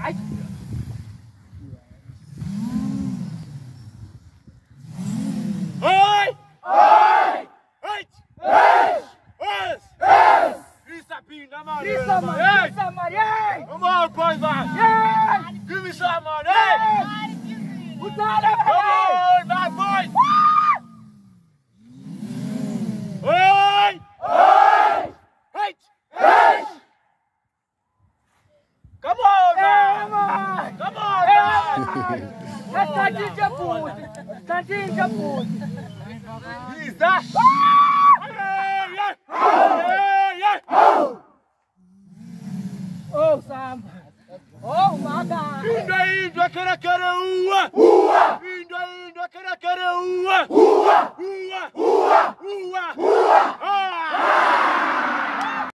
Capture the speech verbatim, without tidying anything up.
Ai. Oi! Oi! Oi! Oi! Oi! Grisa pinda Maria! Grisa Maria! Grisa Maria! Come on, boys, man! Yeah! Give me some money! Come on, bad boys! Oi! Oi! Oi! Oi! Come on, man! Come on, man! Tadinho de puto! Tadinho de puto! Isa! Oh, Sam! Oh, Maga! Inda inda kara kara uwa! Uwa! Inda inda kara kara uwa! Uwa! Uwa! Uwa! Uwa! Ah!